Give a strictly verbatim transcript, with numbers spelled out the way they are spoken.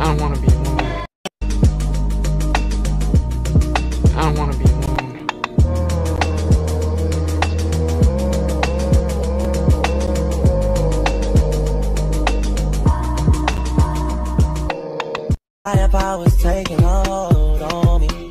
don't wanna be alone. I don't wanna be alone. Higher powers taking a hold on me.